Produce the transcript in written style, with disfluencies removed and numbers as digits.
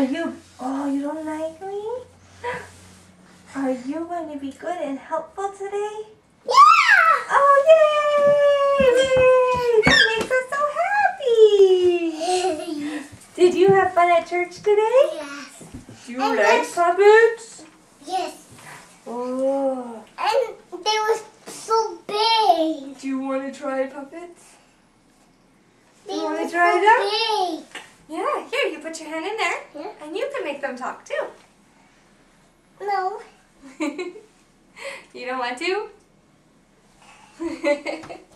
you don't like me? Are you going to be good and helpful today? Yeah! Oh, yay! That makes us so happy. Did you have fun at church today? Yes. Do you like puppets? Yes. Oh. And they were so big. Do you want to try puppets? They You want were to try so them? big. Yeah, here, you put your hand in there. Yeah. And you can make them talk too. No. You don't want to?